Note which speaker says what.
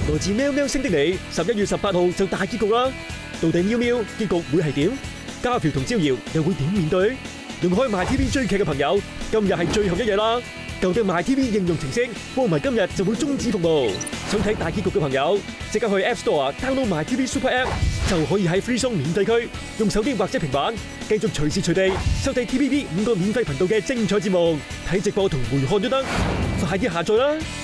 Speaker 1: 來自喵喵星的你11月18號就大結局啦！到底喵喵結局會係點？家喬同招搖又會點面對？用開 MyTV 追劇嘅朋友，今日係最後一日啦！舊嘅 MyTV 應用程式播埋今日就會終止服務。想睇大結局嘅朋友，即刻去 App Store download MyTV Super App， 就可以喺 Free Zone 免費區用手機或者平板繼續隨時隨地收睇 TVB 5個免費頻道嘅精彩節目，睇直播同回看都得。快啲下載啦！